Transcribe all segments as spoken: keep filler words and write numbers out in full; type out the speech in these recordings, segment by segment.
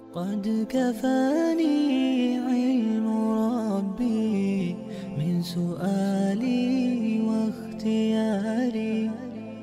قد كفاني علم ربي من سؤالي واختياري.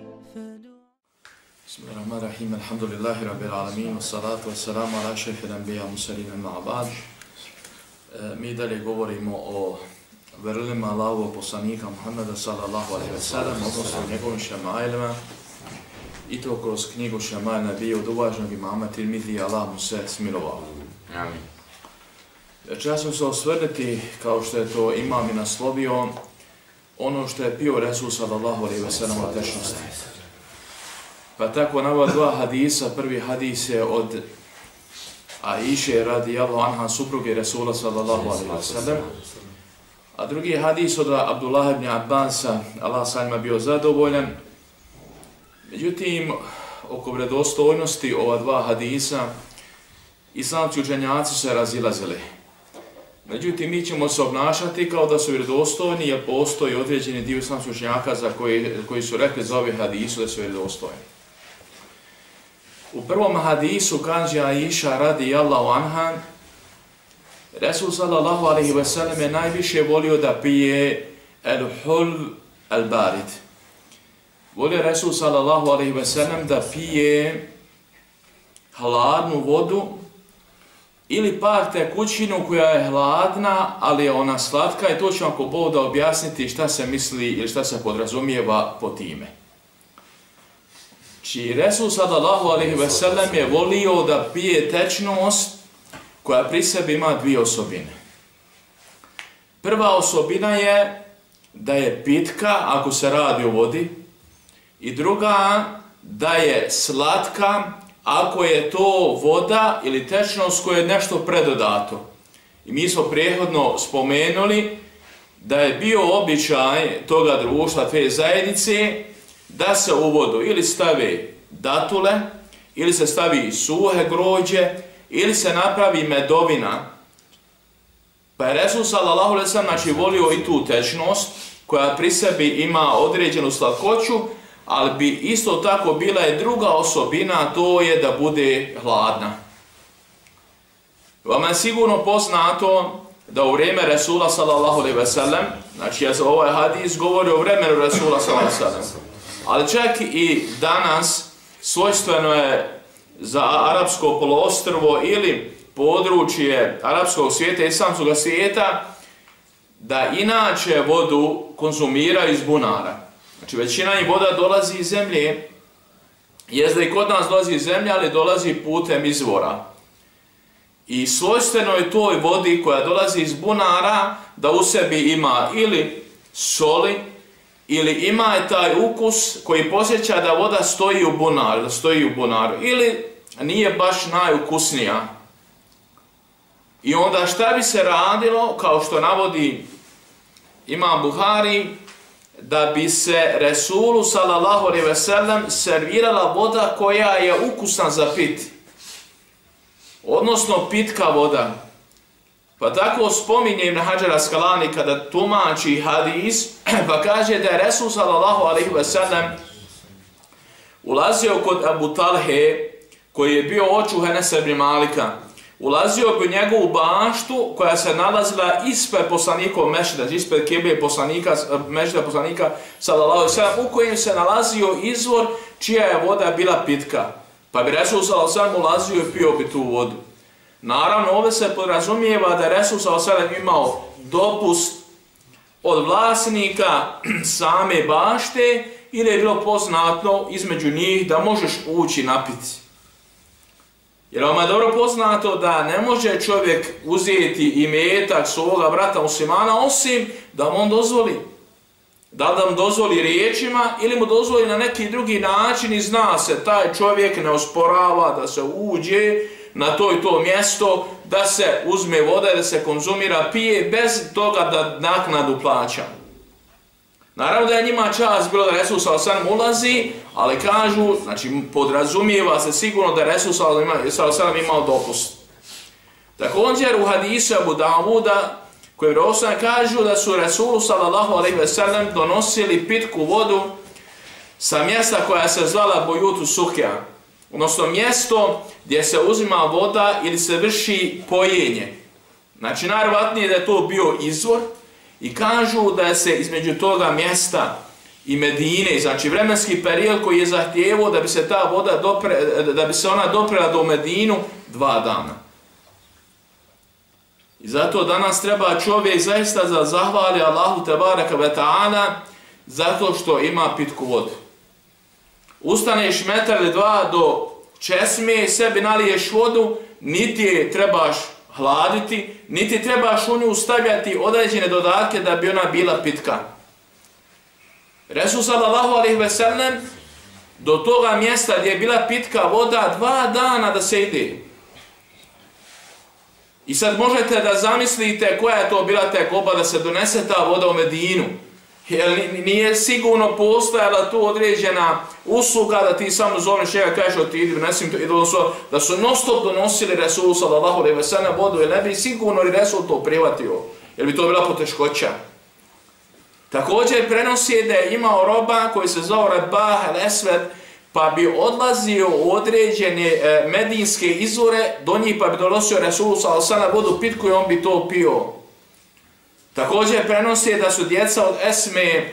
بسم الله الرحمن الرحيم. الحمد لله رب العالمين والصلاة والسلام على أشرف الأنبياء والمرسلين أما بعد. Mi dalje govorimo o vrlinama Allahovog poslanika Muhammeda sallallahu alejhi ve sellem, odnosno njegovim šemailima, i to kroz knjigu Šemail Nabija od uvaženog imama Tirmidija, Allah mu se smilovao. Amin. Večeras ćemo se osvrnuti, kao što je to imam i naslovio, ono što je pio Resul sallallahu alejhi ve sellem o tečnosti. Pa tako na ova dva hadisa, prvi hadis je od Aiše radijallahu anha, supruge Resula sallallahu alejhi ve sellem, a drugi hadis od Abdullah ibn Abbasa, Allah sa njima bio zadovoljan. Međutim, oko vredostojnosti ova dva hadisa, islamski učenjaci se razilazili. Međutim, mi ćemo se obnašati kao da su vredostojni, jer postoji određeni dio islamskih učenjaka za koji, koji su rekli za ove hadisu da su vredostojni. U prvom hadisu kaže Aiša radijallahu anha, Resul sallallahu alejhi ve sellem je najviše volio da pije el-hul al-barid. Volio Resul sallallahu alejhi ve sellem da pije hladnu vodu ili pak tekućinu koja je hladna, ali je ona slatka, i to ću vam ako Bog da objasniti šta se misli ili šta se podrazumijeva po time. Či Resul sallallahu alejhi ve sellem je volio da pije tečnost koja pri sebi ima dvije osobine. Prva osobina je da je pitka ako se radi o vodi, i druga da je slatka ako je to voda ili tečnost koja je nešto predodato. I mi smo prethodno spomenuli da je bio običaj toga društva, te zajednice, da se u vodu ili stave datule, ili se stavi suhe grođe, ili se napravi medovina. Pa je Resul sallallahu alejhi ve sellem znači volio i tu tečnost koja pri sebi ima određenu slatkoću, ali bi isto tako bila i druga osobina, to je da bude hladna. Vama je sigurno poznato da u vrijeme Resula sallallahu alejhi ve sellem, znači ovaj hadis govori o vremenu Resula sallallahu alejhi ve sellem, ali čak i danas svojstveno je za arapsko poluostrvo ili područje arapskog svijeta i islamskog svijeta da inače vodu konzumiraju iz bunara. Znači većina njih voda dolazi iz zemlje, jest da i kod nas dolazi iz zemlje, ali dolazi putem izvora. I svojstveno je toj vodi koja dolazi iz bunara da u sebi ima ili soli, ili ima je taj ukus koji posjeća da voda stoji u bunaru, da stoji u bunaru, ili nije baš najukusnija. I onda šta bi se radilo, kao što navodi imam Buhari, da bi se Resulu sallallahu alejhi ve sellem servirala voda koja je ukusna za pit. Odnosno pitka voda. Pa tako spominje Ibn Hadžar Askalani kada tumači hadis, pa kaže da je Resul sallallahu alejhi ve sellem ulazio kod Abu Talhe, koji je bio očuh Enesa ibn Malika. Ulazio bi u njegovu baštu koja se nalazila ispred poslanikov mešida, ispred kible poslanika, mešida poslanika sallallahu alejhi ve sellem, u kojem se nalazio izvor čija je voda bila pitka. Pa bi Resul sallallahu alejhi ve sellem ulazio i pio bi tu vodu. Naravno, ovdje se podrazumijeva da je Resul sallallahu alejhi ve sellem imao dopust od vlasnika same bašte ili je bilo poznato između njih da možeš ući napiti. Jer vam je dobro poznato da ne može čovjek uzeti imetak svoga brata muslimana osim da mu on dozvoli. Da li da mu dozvoli riječima ili mu dozvoli na neki drugi način i zna se taj čovjek ne osporava da se uđe na to i to mjesto, da se uzme voda i da se konzumira, pije bez toga da naknadu plaća. Naravno da je njima čast bilo da Resul sallallahu alejhi ve sellem ulazi, ali kažu, znači podrazumijeva se sigurno da je Resul sallallahu alejhi ve sellem imao dopust. Također u hadisu Abu Davuda, koji vjerodostojni kažu da su Resulu sallallahu alejhi ve sellem donosili pitku vodu sa mjesta koja se zvala Bojutu Sukja. odnosno mjesto gdje se uzima voda ili se vrši pojenje. Znači, najvjerojatnije da je to bio izvor i kažu da se između toga mjesta i Medine, znači vremenski period koji je zahtijevao da bi se ta voda dopre, da bi se ona doprela do Medinu dva dana. I zato danas treba čovjek zaista da zahvali Allahu tebareka ve ta'ala zato što ima pitku vodu. Ustaneš metar ili dva do česme, sebi naliješ vodu, niti je trebaš hladiti, niti trebaš u nju stavljati određene dodatke da bi ona bila pitka. Resul sallallahu alejhi ve sellem do toga mjesta gdje je bila pitka voda dva dana da se ide. I sad možete da zamislite koja je to bila tegoba da se donese ta voda u Medinu. Jer nije sigurno postojala tu određena usluga da ti samo zoveš njega, kažeš otidi, donesim to, i da su non stop donosili Resul sallallahu alejhi ve sellem vodu, jer ne bi sigurno i Resul to prihvatio, jer bi to bila poteškoća. Također prenosi da je imao roba koji se zvao Rabah el-Esved, pa bi odlazio u određene e, medinske izvore, do njih pa bi donosio Resul sallallahu alejhi ve sellem vodu pitku i on bi to pio. Također prenosi da su djeca od Esme,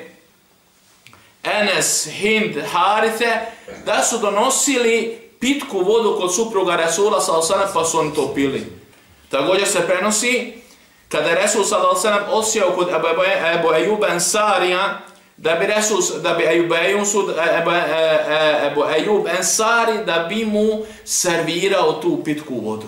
Enes, Hind, Harithe, da su donosili pitku vodu kod supruga Resula sallallahu alejhi ve sellem pa su oni to pili. Također se prenosi kada je Resul sallallahu alejhi ve sellem osjeo kod Ebu Ejuba Ensarija, da bi Resul, da bi Ebu Ejub Ensari da bi mu servirao tu pitku vodu.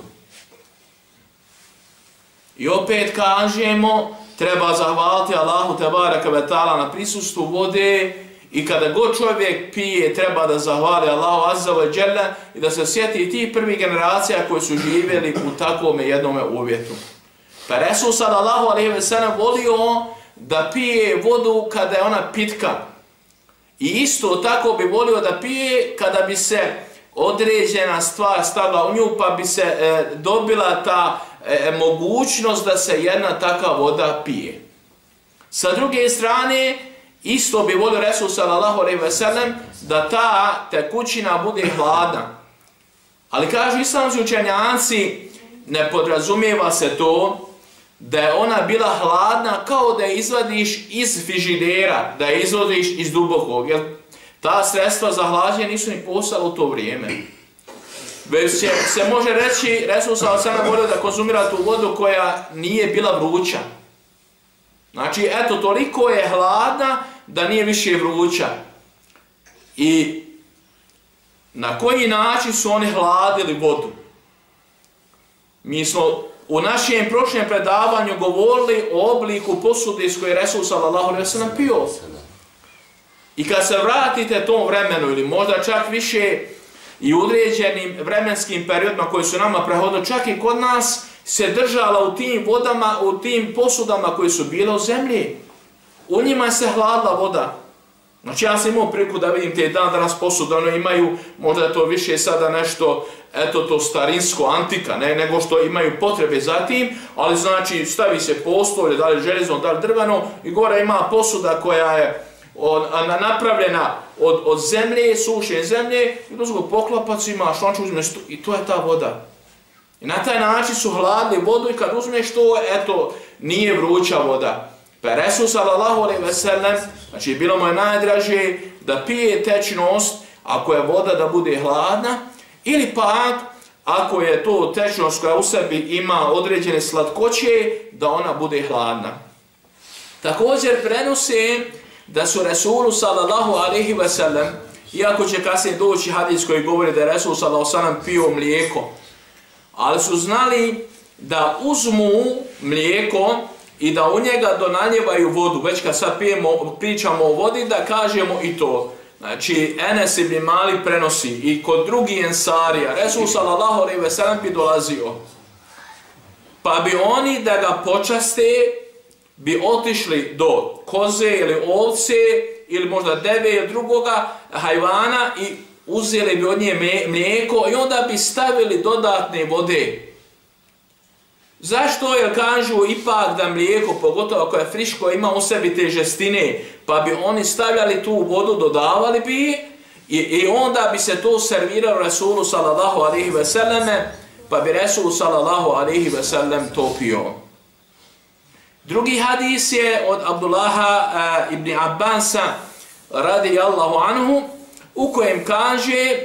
I opet kažemo, treba zahvaliti Allahu tebareka ve ta'ala na prisustvu vode i kada god čovjek pije treba da zahvali Allahu azza wa dželle i da se sjeti tih prvih generacija koji su živjeli u takvom jednom uvjetu. Pa Resul sallallahu alejhi ve sellem volio da pije vodu kada je ona pitka. I isto tako bi volio da pije kada bi se određena stvar stavila u nju pa bi se e, dobila ta e, mogućnost da se jedna takva voda pije. Sa druge strane, isto bi volio Resul sallallahu alejhi ve sellem da ta tekućina bude hladna. Ali kažu islamski učenjaci, ne podrazumijeva se to da je ona bila hladna kao da je izvadiš iz frižidera, da je izvadiš iz dubokog, jer ta sredstva za hlađenje nisu ni postala u to vrijeme. Već se, se može reći, Resul sallallahu alejhi ve sellem volio da konzumira tu vodu koja nije bila vruća. Znači, eto, toliko je hladna da nije više vruća. I na koji način su oni hladili vodu? Mi smo u našem prošljem predavanju govorili o obliku posude s koje je Resul sallallahu alejhi ve sellem pio. I kad se vratite tom vremenu ili možda čak više i određenim vremenskim periodima koji su nama prehodili, čak i kod nas se držala u tim vodama, u tim posudama koji su bile u zemlji. U njima se hladila voda. Znači ja sam imao priliku da vidim te dan danas posude, ono imaju, možda je to više sada nešto, eto to starinsko, antika, ne, nego što imaju potrebe za tim, ali znači stavi se postolje, da li železno, da li drveno, i gore ima posuda koja je on, a, napravljena od, od zemlje, sušene zemlje, i dozgo poklapac imaš, on će uzmeš, i to je ta voda. I na taj način su hladili vodu i kad uzmeš to, eto, nije vruća voda. Pa Resul sallallahu alejhi ve sellem, znači bilo mu je najdraže da pije tečnost ako je voda da bude hladna, ili pak ako je to tečnost koja u sebi ima određene slatkoće, da ona bude hladna. Također prenose da su Resulu sallallahu alejhi ve sellem, iako će kasnije doći hadis koji govori da je Resul sallallahu alejhi ve sellem pio mlijeko, ali su znali da uzmu mlijeko i da u njega donaljevaju vodu, već kad sad pijemo, pričamo o vodi, da kažemo i to. Znači, Enes ibn Malik prenosi i kod drugih ensarija, Resul sallallahu alejhi ve sellem bi dolazio. Pa bi oni da ga počaste, bi otišli do koze ili ovce, ili možda deve ili drugoga hajvana i uzeli bi od nje mlijeko i onda bi stavili dodatne vode. Zašto? Jer kažu ipak da mlijeko, pogotovo ako je friško, ima u sebi te žestine, pa bi oni stavljali tu vodu, dodavali bi I, i onda bi se to serviralo Resulu sallallahu alaihi ve selleme, pa bi Resul sallallahu alaihi ve sellem to pio. Drugi hadis je od Abdullaha uh, ibn Abbasa radijallahu anhu, u kojem kaže: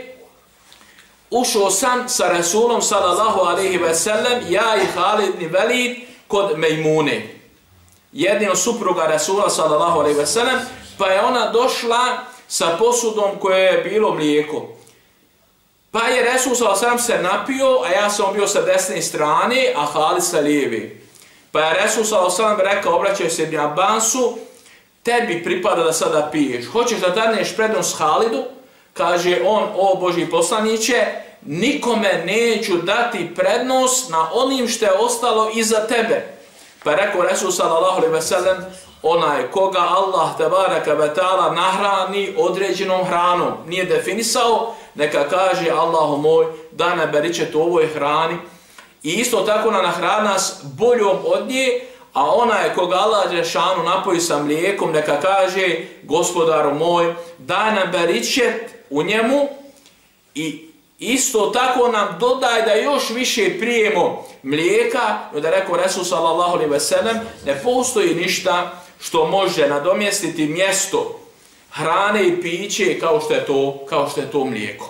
ušao sam sa Resulom sallallahu alaihi ve sellem, ja i Halid ibn Velid, kod Mejmune, jedni od supruga Resula sallallahu alaihi ve sellem, pa je ona došla sa posudom koje je bilo mlijeko. Pa je Resul sallallahu alaihi ve sellem se napio, a ja sam bio sa desne strane, a Halid sa lijeve. Pa je Resul sallallahu alaihi ve sellem rekao, obraćaju se Ibn Abbasu: tebi pripada da sada piješ. Hoćeš da daneš prednost Halidu? Kaže on: o Božji poslaniće, nikome neću dati prednost na onim što je ostalo iza tebe. Pa je rekao Resul sallallahu alaihi ve sellem: onaj koga Allah tebaraka ve ta'ala nahrani određenom hranom, nije definisao, neka kaže: Allahu moj, daj me beričet u ovoj hrani. I isto tako na nahrani nas boljom od nje, a onaj koga Allah dželešanu napoji sa mlijekom, neka kaže: Gospodaru moj, daj nam beričet u njemu i isto tako nam dodaj da još više prijemo mlijeka. I da je rekao Resul sallallahu alaihi ve sellem: ne postoji ništa što može nadomjestiti mjesto hrane i piće kao što je to, kao što je to mlijeko.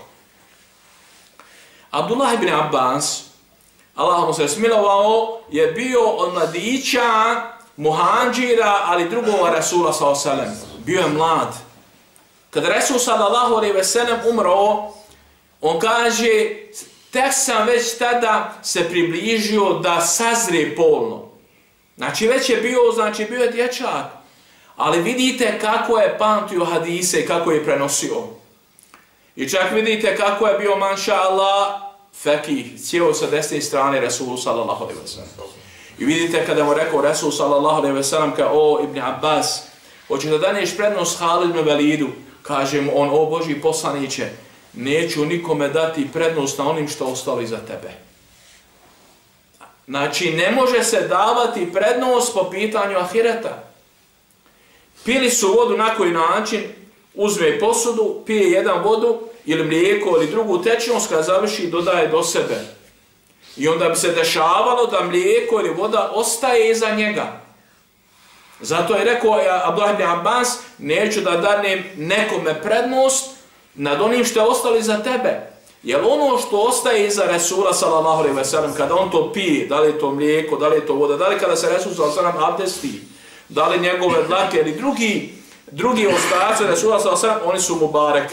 Abdullah ibn Abbas, Allah mu se smilovao, je bio od mladića muhandžira, ali drugova Resula sallallahu alaihi ve sellem. Bio je mlad. Kada Resul sallallahu alaihi ve sellem umro, on kaže: tek sam već tada se približio da sazrije polno. Znači već je bio, znači bio je dječak. Ali vidite kako je pamtio hadise i kako je prenosio. I čak vidite kako je bio, manša Allah, fekih, cijelo sa desne strane Resulu sallallahu alaihi ve sellem. I vidite kada mu rekao Resul sallallahu alaihi ve sellem kao: o Ibn Abbas, hoćeš da daneš prednost Halid ibn Velidu? Kaže mu on: o Božji poslaniće, neću nikome dati prednost na onim što ostalo iza tebe. Znači, ne može se davati prednost po pitanju ahireta. Pili su vodu na koji način? Uzme posudu, pije jedan vodu ili mlijeko ili drugu tečnost, kada završi dodaje do sebe. I onda bi se dešavalo da mlijeko ili voda ostaje iza njega. Zato je rekao Abdullah ibn Abbas: neću da danem nekome prednost nad onim što je ostalo iza tebe. Jer ono što ostaje iza Resula sallallahu alaihi ve sellem, kada on to pije, da li je to mlijeko, da li je to voda, da li kada se Resul sallallahu alaihi ve sellem abdesti, da li njegove dlake ili drugi, drugi ostaci Resula sallallahu alaihi ve sellem, oni su mubarek.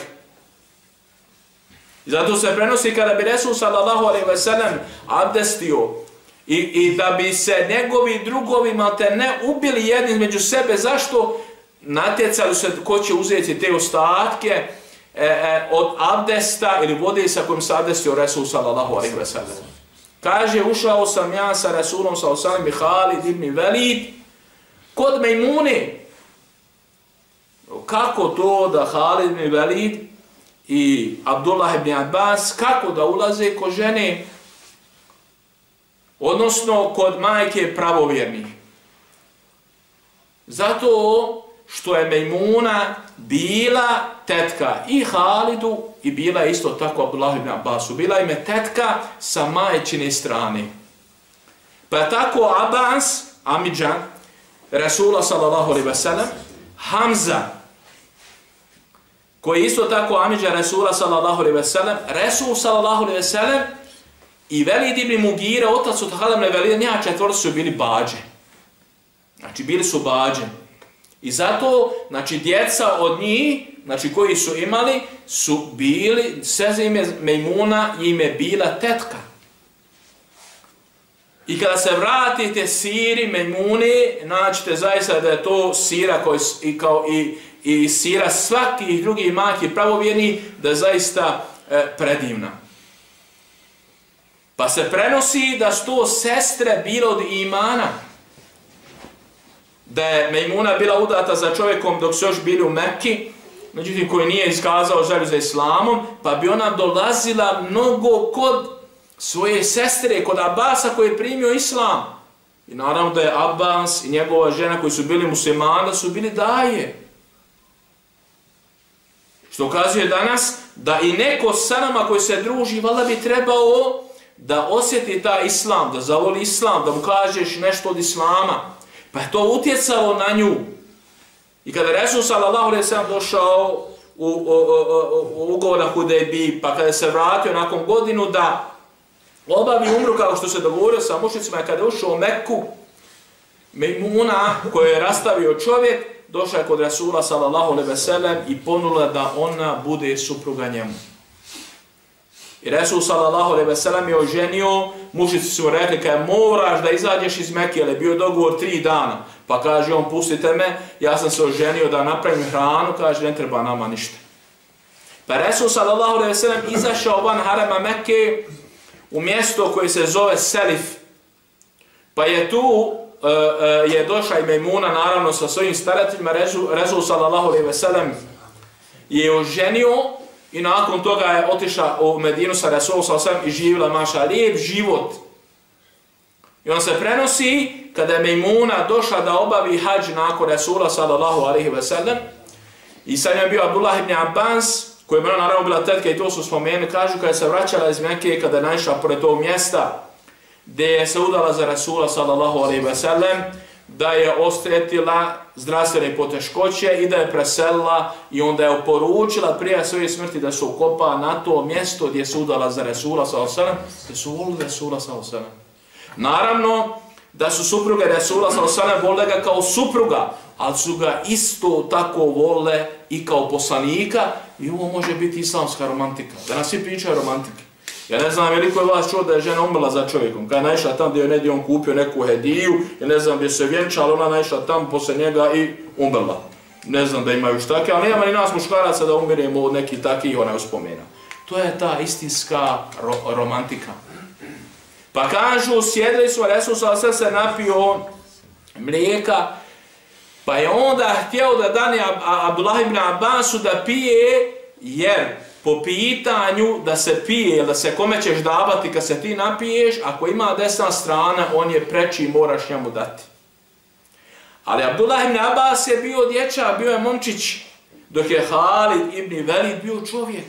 I zato se prenosi kada bi Resul sallallahu alaihi ve sellem abdestio i, i da bi se njegovi drugovi malte ne ubili jedni među sebe. Zašto? Natjecali se ko će uzeti te ostatke e, e, od abdesta ili vode sa kojim se abdestio Resul sallallahu alaihi ve sellem. Kaže: ušao sam ja sa Resulom sallallahu alaihi ve sellem i Halid ibn Velid kod Mejmune. Kako to da Halid ibn Velid i Abdullah ibn Abbas, kako da ulaze kod žene, odnosno kod majke pravovjernih? Zato što je Mejmuna bila tetka i Halidu i bila isto tako Abdullah ibn Abbasu. Bila im je tetka sa majčine strane. Pa je tako Abbas, amidža Resula sallallahu alaihi ve sellem, Hamza, koji isto tako amidža Resula sallallahu alaihi ve sellem, Resul sallallahu alaihi ve sellem i Velid ibn Mugira, otac od Halid ibn Velida, njega četvrti su bili bađe. Znači bili su bađe. I zato, znači, djeca od njih, znači, koji su imali, su bili, sve ime Mejmuna im je bila tetka. I kada se vratite siri Mejmune, naćete zaista da je to sira koji, i, kao, i, i sira svakih drugih majki pravovjerni, da je zaista e, predivna. Pa se prenosi da su to sestre bile od imana. Da je Mejmuna bila udata za čovjekom dok su još bili u Mekki, međutim koji nije iskazao želju za islamom, pa bi ona dolazila mnogo kod svoje sestre, kod Abbasa koji je primio islam. I naravno da je Abbas i njegova žena koji su bili muslimani, su bili daje. Što ukazuje danas da i neko sa nama koji se druži, valjda bi trebao da osjeti taj islam, da zavoli islam, da mu kažeš nešto od islama. Pa je to utjecalo na nju. I kada je Resul sallallahu alejhi ve sellem došao u, u, u, u ugovor na Hudejbiji, pa kada se vratio nakon godinu da obavi umru kao što se dogovorio sa mušicima, kada je ušao u Mekku, Mejmuna koju je rastavio čovjek, došla je kod Resula sallallahu alejhi ve sellem i ponula da ona bude supruga njemu. I Resul sallallahu alejhi ve sellem je oženio, mušici su mu rekli kada moraš da izađeš iz Mekke, jer je bio dogovor tri dana. Pa kaže on, pustite me, ja sam se oženio da napravim hranu, kaže ne treba nama ništa. Pa Resul sallallahu alejhi ve sellem izašao van harema Mekke u mjesto koje se zove Selif. Pa je tu uh, uh, je došla i Mejmuna naravno sa svojim starateljima. Resul, Resul sallallahu alejhi ve sellem je oženio i nakon toga je otišla u Medinu sa Resul sallallahu alejhi ve sellem i živjela maša lijep život. I on se prenosi kada je Mejmuna došla da obavi hadž nakon Resula sallallahu alejhi ve sellem i sa njom je bio Abdullah ibn Abbas, koji je naravno bila tetka i to su spomenuli, kažu kada se vraćala iz Mekke, kada je naišla pored tog mjesta gdje je se udala za Resula sallallahu alejhi ve sellem, da je osjetila zdravstvene poteškoće i da je preselila i onda je oporučila prije svoje smrti da se ukopa na to mjesto gdje se udala za Resula sallallahu alejhi ve sellem, gdje su volili Resula sallallahu alejhi ve sellem. Naravno da su supruge Resula sallallahu alejhi ve sellem vole ga kao supruga, ali su ga isto tako vole i kao poslanika i ovo može biti islamska romantika. Danas svi pričaju romantike. Ja ne znam veliko je vas čuo da je žena umrla za čovjekom. Kada je naišla tam gdje je negdje on kupio neku hediju, ja ne znam gdje se vjenčala, ona naišla tam poslije njega i umrla. Ne znam da imaju štake, ali nema ni nas muškaraca da umiremo od nekih takih ona uspomena. To je ta istinska ro romantika. Pa kažu, sjedili su, Resul sallallahu alejhi ve sellem se napio mlijeka, pa je onda htio da dane Abdullah ibn Abbasu da pije, jer po pitanju da se pije, da se kome ćeš davati kad se ti napiješ, ako ima desna strana, on je preči i moraš njemu dati. Ali Abdullah ibn Abbas je bio dječak, bio je momčić, dok je Halid ibn Velid bio čovjek.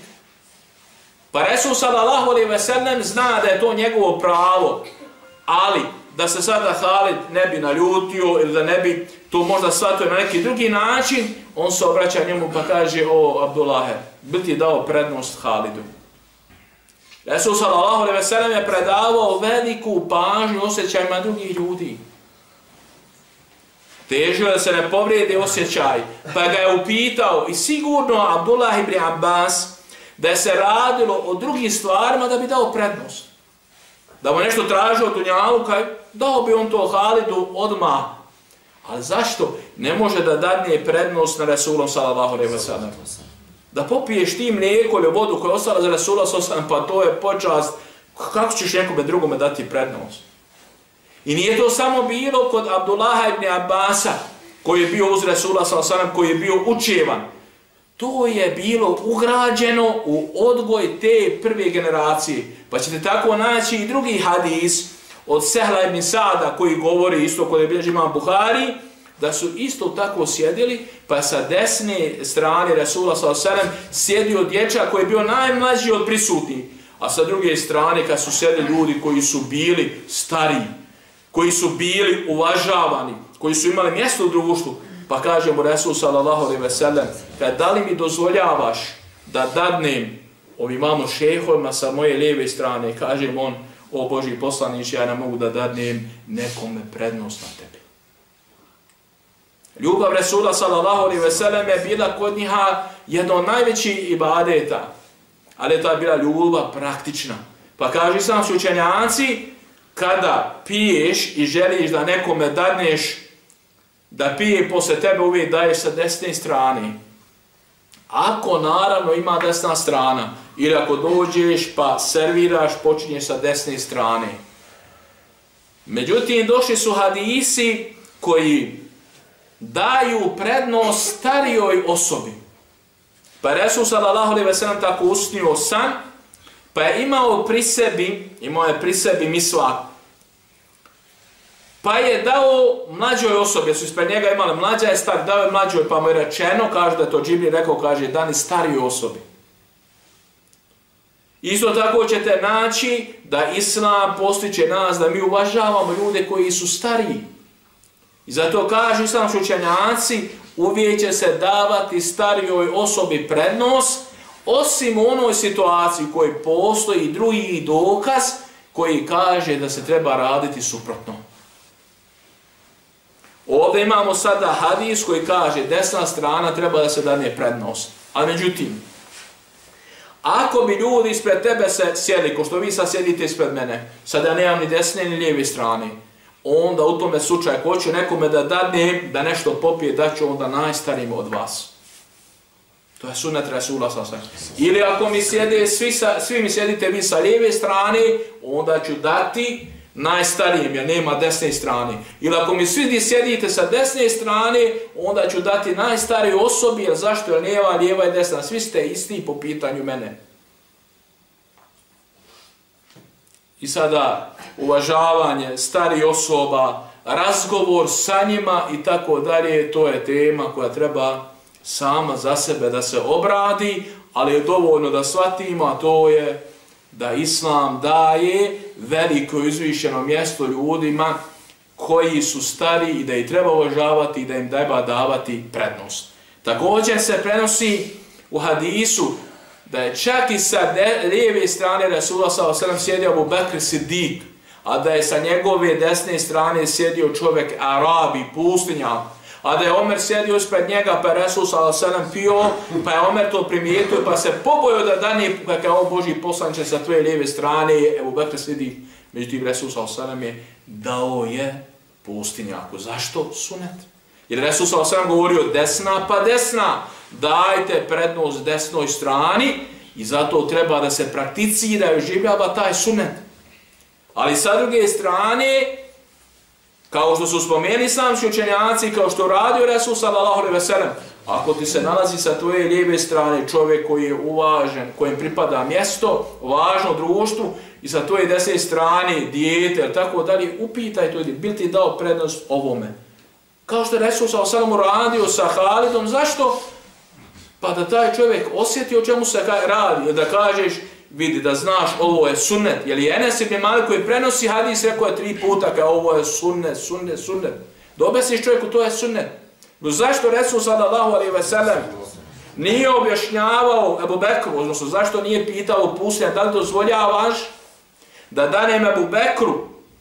Pa Resul sallallahu alejhi ve sellem zna da je to njegovo pravo, ali da se sada Halid ne bi naljutio ili da ne bi to možda shvatio na neki drugi način, on se obraća njemu pa kaže: o Abdullahe, bi ti dao prednost Halidu. Resul sallallahu alejhi ve sellem je predavao veliku pažnju osjećajima drugih ljudi. Težio da se ne povrijedi osjećaj, pa ga je upitao i sigurno Abdullah ibn Abbas da je se radilo o drugim stvarima da bi dao prednost. Da mu nešto tražio od dunjaluka, dao bi on to Halidu odmah. Ali zašto? Ne može da dadne prednost na Resulom sallallahu alejhi ve sellem. Da popiješ ti mlijeko ili vodu koja je ostala za Resula sallallahu alejhi ve sellem, pa to je počast. Kako ćeš nekome drugome dati prednost? I nije to samo bilo kod Abdullaha ibn Abbasa, koji je bio uz Resula sallallahu alejhi ve sellem, koji je bio učevan. To je bilo ugrađeno u odgoj te prve generacije. Pa ćete tako naći i drugi hadis od Sehla ibn Sada koji govori isto kod je bilježi imam Buhari, da su isto tako sjedili, pa sa desne strane Resula sallallahu alejhi ve sellem sjedio dječak koji je bio najmlađi od prisutnih, a sa druge strane kad su sjedili ljudi koji su bili stariji, koji su bili uvažavani, koji su imali mjesto u društvu. Pa kaže mu Resul sallallahu alejhi ve sellem: kad da li mi dozvoljavaš da dadnem ovim mamo šehovima sa moje lijeve strane, kaže mu on: o Božji poslaniče, ja ne mogu da dadnem nekome prednost na tebi. Ljubav Resula sallallahu alejhi ve sellem je bila kod njiha jedno od najvećih ibadeta, ali to je bila ljubav praktična. Pa kaže islamski učenjaci, kada piješ i želiš da nekome dadneš da pije posle tebe, uvijek daješ sa desne strane. Ako naravno ima desna strana, ili ako dođeš pa serviraš, počinješ sa desne strane. Međutim, došli su hadisi koji daju prednost starijoj osobi. Pa je Resul sallallahu alejhi ve sellem tako usnio san, pa je imao pri sebi, imao je pri sebi misvak. Pa je dao mlađoj osobi, jer su ispred njega imali mlađa je star, dao je mlađoj, pa mu je rečeno, kaže da je to Džibril rekao, kaže, dani starijoj osobi. Isto tako ćete naći da Islam postiče nas, da mi uvažavamo ljude koji su stariji. I zato kažu islamski učenjaci, uvijek će se davati starijoj osobi prednost, osim u onoj situaciji u kojoj postoji drugi dokaz koji kaže da se treba raditi suprotno. Ovdje imamo sada hadis koji kaže desna strana treba da se dane prednost. A međutim, ako bi ljudi ispred tebe se sjeli, ko što vi sad sjedite ispred mene, sada nemam ni desne ni lijeve strane, onda u tome slučaju, ako hoću nekome da dadnem, da nešto popije, da ću onda najstarijim od vas. To je sunnet Resula sasvim. Ili ako mi sjede, svi, sa, svi mi sjedite vi sa lijeve strane, onda ću dati najstarijim, jer nema desne strane. Ili ako mi svi sjedite sa desne strane, onda ću dati najstarijoj osobi, jer zašto? Jer lijeva, lijeva i desna. Svi ste isti po pitanju mene. I sada uvažavanje starih osoba, razgovor sa njima i tako dalje, to je tema koja treba sama za sebe da se obradi, ali je dovoljno da shvatimo, a to je da Islam daje veliko izvišeno mjesto ljudima koji su stari i da ih treba uvažavati i da im treba davati prednost. Također se prenosi u hadisu da je čak i sa lijeve strane Resula sallallahu alejhi ve sellem sjedio Abu Bekr Siddiq, a da je sa njegove desne strane sjedio čovjek Arabi, pustinjak, a da je Omer sjedio ispred njega, pa je Resul sallallahu alejhi ve sellem pio, pa je Omer to primijetio, pa se pobojio da dani, kako je ovo Božji poslanče sa tvoje lijeve strane, Abu Bekr Siddiq. Međutim, Resul sallallahu alejhi ve sellem je dao je pustinjaku. Zašto? Sunet. Jer Resul sallallahu alejhi ve sellem govorio desna pa desna, dajte prednost desnoj strani i zato treba da se prakticira i oživljava taj sunet. Ali sa druge strane, kao što su spomenuli islamski učenjaci, kao što radio Resul sallallahu alejhi ve sellem, ako ti se nalazi sa tvoje lijeve strane čovjek koji je uvažen, kojem pripada mjesto, važno društvu, i sa tvoje desne strane dijete, tako dalje, upitaj to, bil ti dao prednost ovome. Kao što je Resul sallallahu alejhi ve sellem radio sa Halidom, zašto? Pa da taj čovjek osjeti o čemu se radi, da kažeš, vidi, da znaš, ovo je sunnet. Jer je Enes ibn Malik koji prenosi hadis, rekao je tri puta, kao ovo je sunnet, sunnet, sunnet. Da objasniš čovjeku, to je sunnet. No zašto Resul sallallahu alejhi ve sellem nije objašnjavao Ebu Bekru, odnosno zašto nije pitao pustinjaka, da li dozvoljavaš da danem Ebu Bekru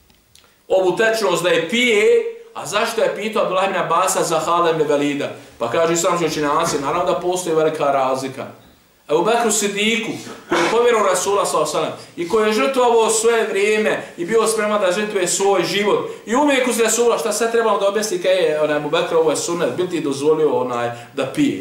ovu tečnost da je pije, a zašto je pitao Abdullah ibn Abasa za Halid ibn Velida? Pa kažu islamski učenjaci, naravno da postoji velika razlika. Ebu Bekru Siddiku, koji je povjerovao Rasula sallallahu alejhi ve sellem i koji je žrtvovao sve vrijeme i bio spreman da žrtvuje svoj život. I uvijek uz Rasula, šta sad trebalo da objasni kaj je onaj Ebu Bekru, ovo je sunnet, bil ti dozvolio onaj da pije.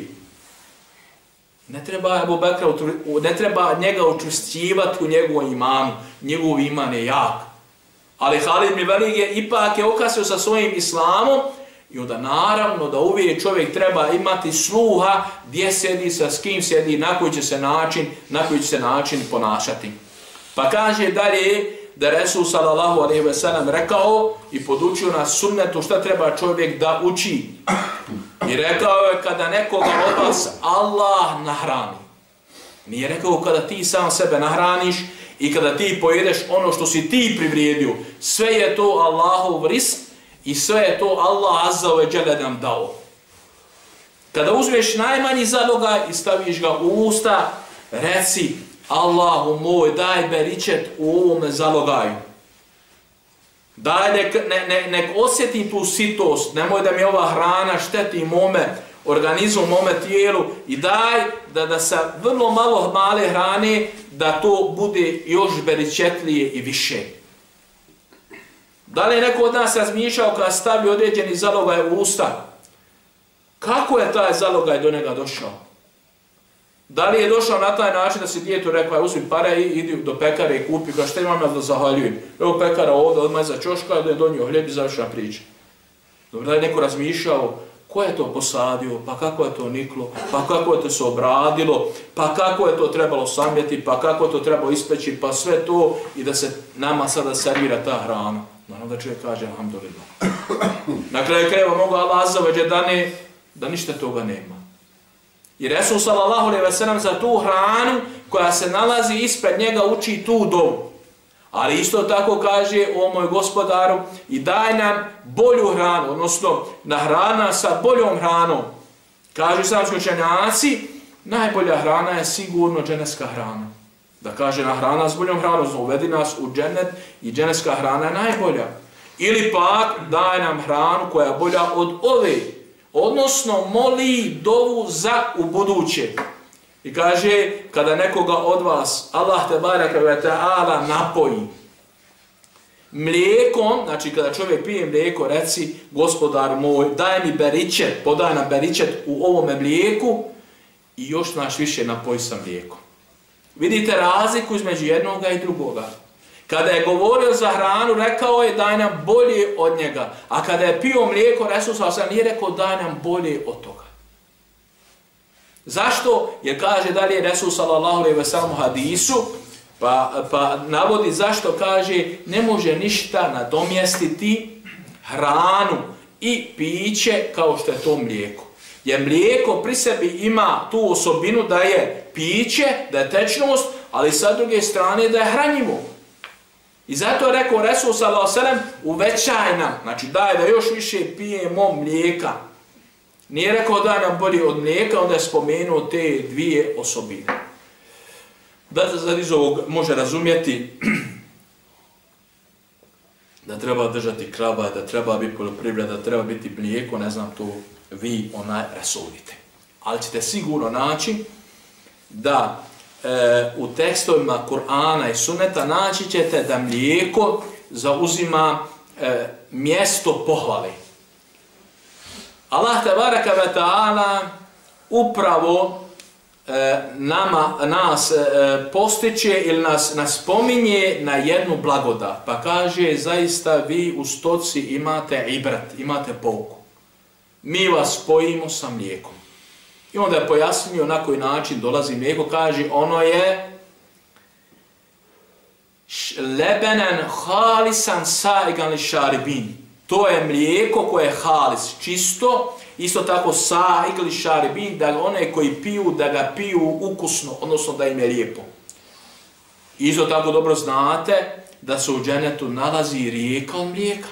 Ne treba Ebu Bekra, ne treba njega učvršćivati u njegovom imanu, njegov iman je jak. Ali Halid ibn Velid je ipak je okasio sa svojim islamom i onda naravno da uvijek čovjek treba imati sluha gdje sjedi, sa s kim sjedi, na koji će se način, na koji će se način ponašati. Pa kaže dalje da Resul sallallahu alejhi ve sellem rekao i podučio nas sunnetu šta treba čovjek da uči. I rekao je kada nekoga od vas Allah nahrani. Nije rekao kada ti sam sebe nahraniš i kada ti pojedeš ono što si ti privrijedio. Sve je to Allahov risk i sve je to Allah azza wa jalla nam dao. Kada uzmeš najmanji zalogaj i staviš ga u usta, reci Allahu moj, daj beričet u ovome zalogaju. Daj nek, ne, ne, nek osjetim tu sitost, nemoj da mi ova hrana šteti mome organizmu, mome tijelu i daj da, da sa vrlo malo male hrane da to bude još beričetlije i više. Da li je neko od nas razmišljao kada stavi određeni zalogaj u usta? Kako je taj zalogaj do njega došao? Da li je došao na taj način da si djetu rekao, uzmi pare i idi do pekare i kupi, kao što imam ja da zahvaljujem. Evo pekara ovdje, odmah za čoška, da je donio hljeb i završena priča. Dobro, da je neko razmišljao ko je to posadio, pa kako je to niklo, pa kako je to se obradilo, pa kako je to trebalo samljeti, pa kako je to trebalo ispeći, pa sve to i da se nama sada servira ta hrana. Naravno da čovjek kaže alhamdulillah. Na kraju krajeva mogu Allah azza wa jalla da, ne, da ništa toga nema. I Resul sallallahu alejhi ve sellem za tu hranu koja se nalazi ispred njega uči tu dovu. Ali isto tako kaže, o moj gospodaru, i daj nam bolju hranu, odnosno nahrana sa boljom hranom. Kažu islamski učenjaci, najbolja hrana je sigurno dženevska hrana. Da kaže na hrana s boljom hranom, uvedi nas u džennet i dženevska hrana je najbolja. Ili pak daj nam hranu koja je bolja od ove, odnosno moli dovu za u buduće. I kaže, kada nekoga od vas, Allah te baraka ve ta'ala napoji mlijekom, znači kada čovjek pije mlijeko, reci, gospodar moj, daj mi beričet, podaj nam beričet u ovome mlijeku i još naš više napoji sa mlijekom. Vidite razliku između jednoga i drugoga. Kada je govorio za hranu, rekao je daj nam bolje od njega. A kada je pio mlijeko, Resul sallallahu alejhi ve sellem nije rekao daj nam bolje od toga. Zašto? Jer kaže dalje Resul sallallahu alejhi ve sellem u hadisu, pa, pa navodi zašto kaže ne može ništa nadomjestiti hranu i piće kao što je to mlijeko. Jer mlijeko pri sebi ima tu osobinu da je piće, da je tečnost, ali sa druge strane da je hranjivo. I zato je rekao Resul sallallahu alejhi ve sellem uvećaj nam, znači daj da još više pijemo mlijeka. Nije rekao da nam bolje od mlijeka, onda je spomenuo te dvije osobine. Da se iz ovog može razumjeti da treba držati krava, da treba biti poljoprivreda, da treba biti mlijeko, ne znam, to vi onaj rasudite. Ali ćete sigurno naći da e, u tekstovima Kur'ana i Sunneta naći ćete da mlijeko zauzima e, mjesto pohvale. Allah tebaraka ve ta'ala upravo e, nama, nas e, postiče ili nas, nas spominje na jednu blagodat. Pa kaže, zaista vi u stoci imate ibrat, imate pouku. Mi vas spojimo sa mlijekom. I onda je pojasnio na koji način dolazi mlijeko. Kaže, ono je lebenen halisan saigan li šaribin. To je mlijeko koje je halis, čisto, isto tako saig li šaribin, da one koji piju, da ga piju ukusno, odnosno da im je lijepo. Isto tako dobro znate da se u džennetu nalazi rijeka od mlijeka.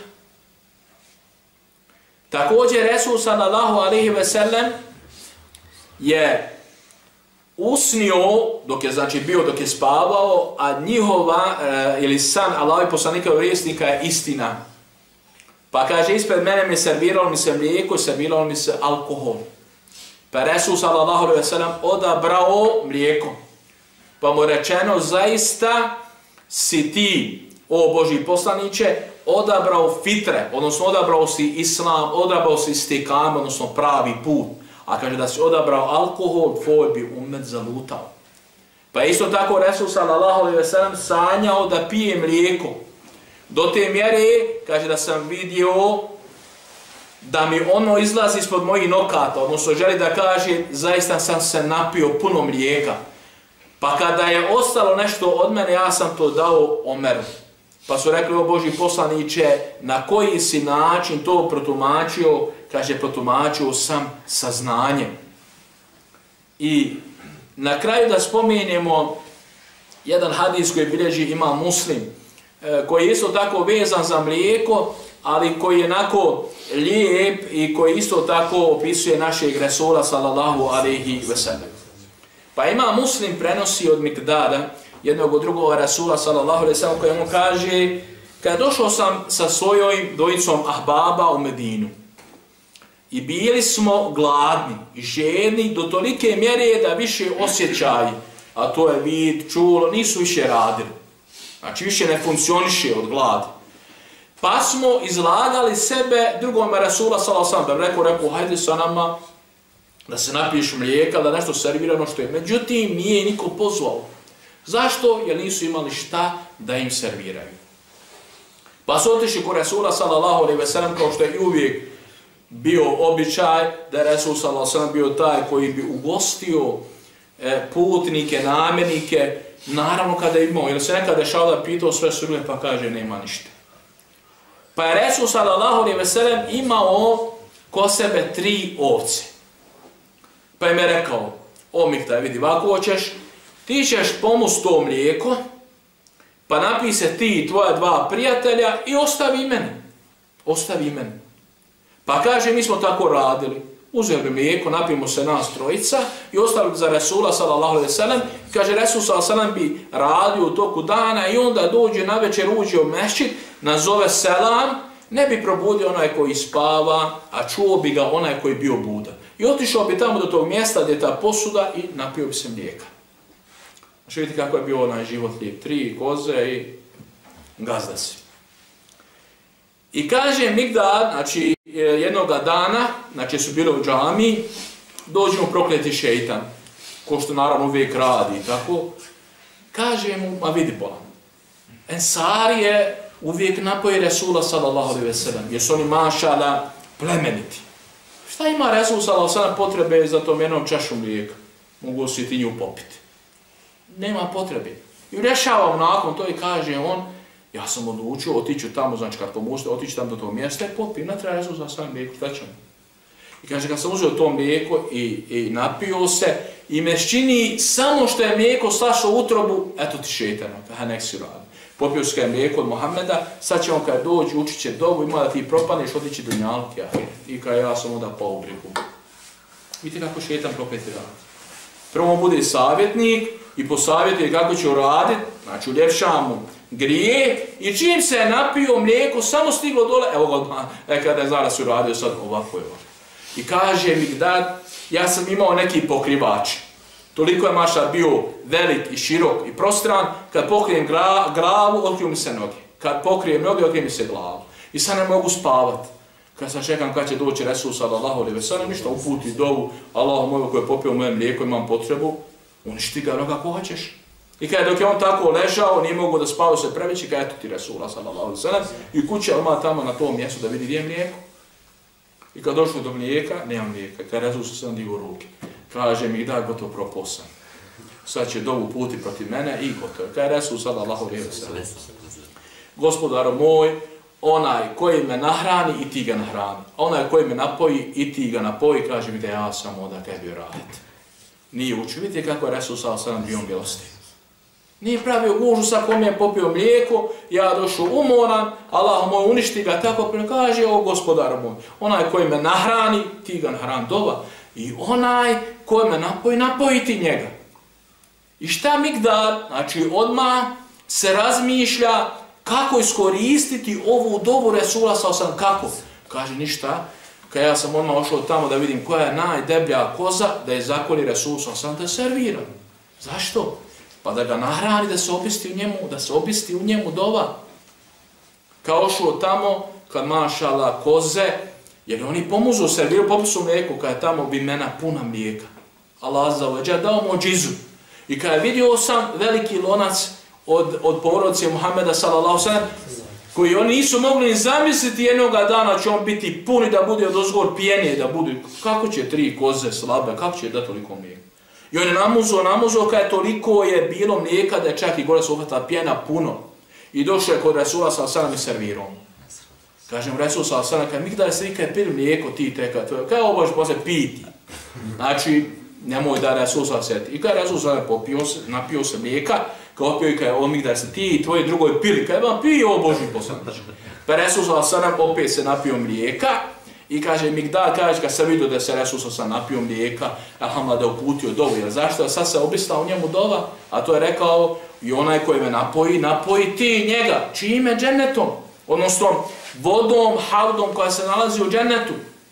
Također Resul sallallahu alejhi ve sellem je usnio, dok je znači bio, dok je spavao, a njihova, e, ili san Allahovi poslanikova vjesnika je istina. Pa kaže, ispred mene mi serviralo mi se mlijeko, serviralo mi se alkohol. Pa Resul sallallahu alejhi ve sellem odabrao mlijeko. Pa mu rečeno, zaista si ti, o Božji poslaniće, odabrao fitre, odnosno odabrao si islam, odabrao si istikam, odnosno pravi put. A kaže da si odabrao alkohol, tvoj bi umet zalutao. Pa isto tako Resul sallallahu alejhi ve sellem sanjao da pije mlijeko. Do te mjere, kaže da sam vidio da mi ono izlazi ispod mojih nokata, odnosno želi da kaže zaista sam se napio puno mlijeka. Pa kada je ostalo nešto od mene, ja sam to dao Omeru. Pa su rekli, o Božji poslaniće, na koji si način to protumačio? Kaže, protumačio sam saznanjem. I na kraju da spomenemo jedan hadis koji bilježi Imam Muslim, koji je isto tako vezan za mlijeko, ali koji je onako lijep i koji isto tako opisuje našeg Resula sallallahu alejhi ve sellem. Pa Imam Muslim prenosi od Mikdada, jednog od drugog Resula sallallahu alejhi ve sellem, koji mu kaže, kada došao sam sa svojom dvojicom ahbaba u Medinu i bili smo gladni i žedni do tolike mjere da više osjećaji, a to je vid, čulo, nisu više radili. Znači više ne funkcioniše od gladi. Pa smo izlagali sebe drugom Resula sallallahu alejhi ve sellem, da rekao, rekao, hajde sa nama da se napiješ mlijeka, da nešto servirano što je. Međutim, nije niko pozvao. Zašto? Jer nisu imali šta da im serviraju. Pa su otišli kod Resula sallallahu alejhi ve sellem, kao što je i uvijek bio običaj da je Resul sallallahu alejhi ve sellem bio taj koji bi ugostio e, putnike, namjernike, naravno kada je imao, ili se nekada dešao da pitao sve sudbine pa kaže nema ništa. Pa je Resul sallallahu alejhi ve sellem imao ko sebe tri ovce. Pa im je rekao, o Mikdad, vidi, ovako hoćeš, ti ćeš pomus to mlijeko, pa napij se ti i tvoja dva prijatelja i ostavi mene. Ostavi mene. Pa kaže, mi smo tako radili. Uzeli mlijeko, napijemo se nas trojica i ostavili za Resula sallallahu alejhi ve sellem. Kaže, Resul sallallahu alejhi ve sellem bi radio u toku dana i onda dođe na večer, uđe u mešćid, nazove selam, ne bi probudio onaj koji spava, a čuo bi ga onaj koji bio budan. I otišao bi tamo do tog mjesta gdje je ta posuda i napio bi se mlijeka. Znači vidite kako je bio onaj život lijep. Tri koze i gazda si. I kaže Mikdad, znači jednog dana, znači su bili u džamiji, dođe mu prokleti šeitan, ko što naravno uvijek radi, tako. Kaže mu, ma vidi bolan, Ensarije uvijek napoji Resula sallallahu alejhi ve sellem, jer su oni mašala plemeniti. Šta ima Resul sallallahu alejhi ve sellem potrebe za tom jednom čašu mlijeka? Mogu si ti nju popiti. Nema potrebe. I rješava nakon to i kaže on, ja sam odlučio, otiću tamo, znači kad pomošte, otiću tamo do tog mjesta i popijem, ne treba Resul sallallahu alejhi ve sellem mlijeko, šta ćemo? I kaže, kad sam uzeo to mlijeko i, i napio se, i me čini samo što je mlijeko slašao u utrobu, eto ti šeitano, ha nek si radi. Popio se kaj mlijeko od Mohameda, sad će on kad dođi, učit će dobu, ima da ti propadneš, otići do njalke, i kaj ja sam onda pa u brigu. Vidite kako šeitan prokleti radi. Prvo bude savjetnik i posavjetuje kako će uraditi, znači uljepša mu grije i čim se je napio mlijeko, samo stiglo dole, evo ga, e, kada je zaraz uradio sad ovako je ovako. I kaže Mikdad, ja sam imao neki pokrivač. Toliko je mašar bio velik i širok i prostran, kad pokrijem gra, glavu, otkriju mi se noge. Kad pokrijem noge, otkriju mi se glavu. I sad ne mogu spavati. Kad sam čekam kad će doći Resul sallallahu alejhi ve sellem, ništa uputi dovu, Allah moj koji je popio moje mlijeko, imam potrebu, uništi ga noga ako hoćeš. I kada dok je on tako ležao, nije mogu da spavao se previći, kada eto ti Resula sallallahu alejhi ve sellem, i kuća ima tamo na tom mjestu da vidi gdje je mlijeko. I kad došlo do mlijeka, nema mlijeka. Kad Resul sam digo ruke. Kaže mi, da, gotovo propao sam. Sad će dovu puti protiv mene i gotovo. Kad Resul sallallahu alejhi ve sellem. Gospodaro moj, onaj koji me nahrani i ti ga nahrani. Onaj koji me napoji i ti ga napoji, kaže mi da ja sam onda tebi raditi. Nije učio. Vidite kako je Resul sallallahu alejhi ve sellem bio milostiv. Nije pravio gužu sa kom je popio mlijeko, ja došao umoran, Allah moj uništi ga, tako kaže, o gospodar moj, onaj koji me nahrani, ti ga nahrani dova, i onaj koji me napoji, napoji ti njega. I šta Mikdad, znači odmah se razmišlja kako iskoristiti ovu dobu Resula sallallahu alejhi ve sellem, kako? Kaže ništa, kad ja sam odmah ošao tamo da vidim koja je najdeblja koza, da je zakoli Resul sallallahu alejhi ve sellem da servira. Zašto? Pa da ga nahrani, da se obisti u njemu, da se obisti u njemu dova. Kao šao tamo, kad mašala koze, jer oni pomuzu, serviraju popisu mlijeku, kad je tamo bi mena puna mlijeka. Allah za ođe dao mođizu. I kad je vidio sam veliki lonac od, od porodice Muhameda sallallahu alejhi ve sellem, koji oni nisu mogli ni zamisliti jednog dana će on biti pun i da bude od ozgor pijenije, da bude, kako će tri koze slabe, kako će da toliko mlijeka? I on je namuzo, namuzo, kada je toliko je bilo mlijeka da je čak i gore se uhvatila pjena puno. I došao je kod Resula sallallahu alejhi ve sellem i servirao. Kažem Resul sallallahu alejhi ve sellem, Mikdad se nikad pili mlijeko ti teka, kada je ovo može se piti. Znači, nemoj da Resul sallallahu alejhi ve sellem. I kada je Resul sallallahu alejhi ve sellem napio se mlijeka, kao opio i kada je on Mikdad se ti i tvoji drugoj pili, kada je vam pio ovo Božji poslanič. Pa Resul sallallahu alejhi ve sellem opet se napio mlijeka. I kaže Mikdad, kaže kad sam vidio da se Resul sam napio mlijeka, alhamdulillah da uputio dovu, jer zašto? Sad se obistao u njemu dova, a to je rekao i onaj koji me napoji, napoji ti njega. Čime? Džennetom. Odnosno vodom, havdom koja se nalazi u džennetu.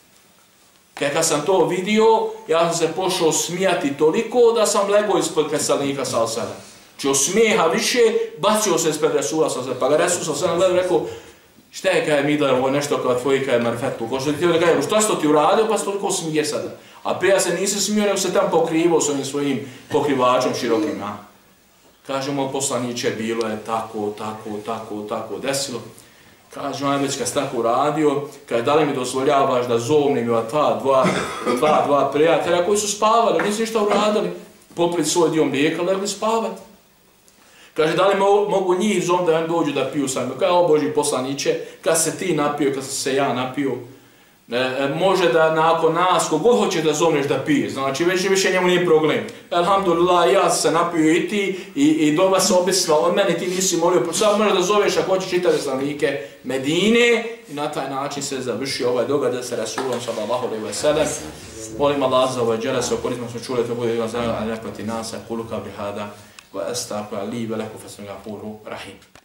Kad sam to vidio, ja sam se pošao smijati toliko da sam legao ispod kresalnika sallallahu alejhi ve sellem. Či od smijeha više, bacio se ispred Resula sallallahu alejhi ve sellem. Pa ga Resul sallallahu alejhi ve sellem rekao, šta je kaj Mikdad, ovo je nešto kao tvoji kaj marfetlu, ko što ti htio da kažem, šta si to ti uradio, pa si toliko smije sada. A prije se nisi smio, nego se tam pokrivao s ovim svojim pokrivačom širokim. A? Kažemo, poslaniće, bilo je tako, tako, tako, tako desilo. Kaže, on već kad si tako uradio, kaže, da li mi dozvoljavaš da zovnim ova dva, dva, dva, dva prijatelja koji su spavali, nisu ništa uradili, popili svoj dio mlijeka, legli spavati. Kaže, da li mo mogu njih zovem da oni dođu da piju sa mnom? Kaže, o Boži poslaniće, kad se ti napio, kad sam se ja napio, e, može da nakon nas, kogod hoće da zovneš da pije, znači već više njemu nije problem. Alhamdulillah, ja sam se napio i ti, i, i doba se obisla od mene, ti nisi molio, samo možeš da zoveš ako hoćeš čitave stanovnike Medine, i na taj način se završi ovaj događaj sa Rasulom sallallahu alejhi ve sellem. Molim Allah za ovaj džele, se okorismo smo čuli, to bude za nekvati nasa, kulu kabri hada, wa astagfiru li wa lakum fastaghfiruhu rahim.